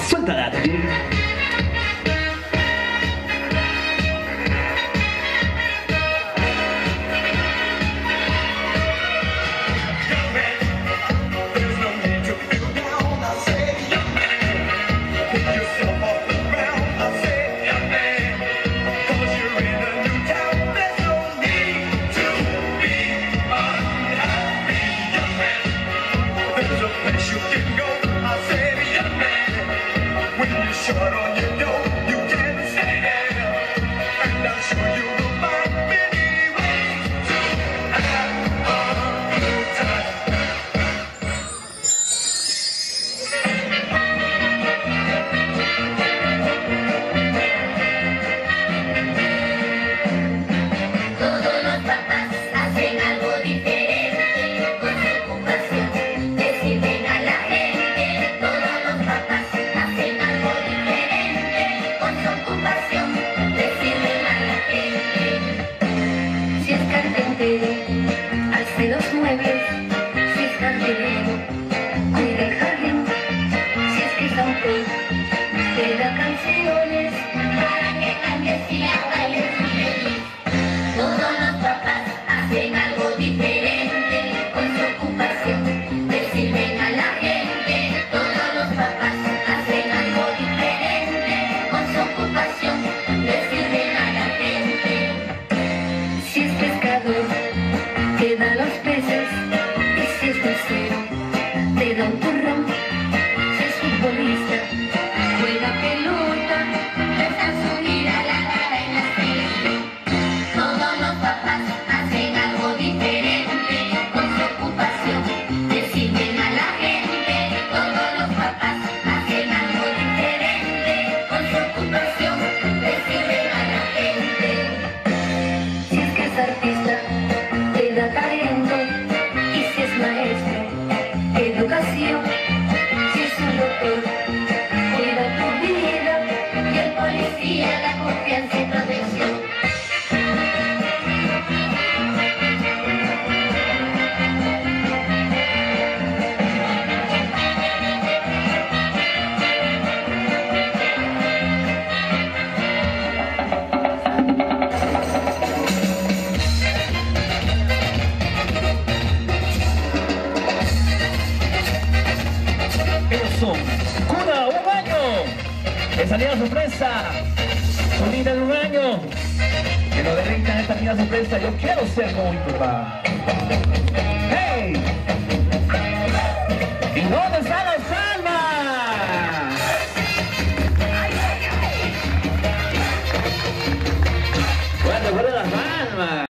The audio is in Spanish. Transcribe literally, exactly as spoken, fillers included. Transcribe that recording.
Suéltala, Tati. Shut on your door, you can stay there, and I'm sure you will find many ways to have a good time. Todos los papás hacen algo diferente con su ocupación, le sirven a la gente. Todos los papás hacen algo diferente con su ocupación, le sirven a la gente. Si es carpintero, alce los muebles. Si es jardinero, cuide el jardín. Si es que es autor, te da canciones para que cantes y la bailes feliz. Todos los papás hacen algo diferente con su ocupación, le sirven a la gente. Todos los papás hacen algo diferente con su ocupación, le sirven a la gente. Si es pescador, te da los peces. Y si es mesero, te da un turrón. Si es futbolista, juega pelota, les da su gira a la cara en las teles. Todos los papás hacen algo diferente con su ocupación, le sirven a la gente. Todos los papás hacen algo diferente con su ocupación, le sirven a la gente. Si es que es artista, te da talento. Y si es maestro, educación. Si es un doctor, cuida tu vida. Y el policía da confianza y protección. Ellos son Cuna Ugaño. De salida sorpresa. Cunita de Ugaño. Que nos deleitan esta linda sorpresa. Yo quiero ser como mi papá. ¡Hey! ¿Y dónde está la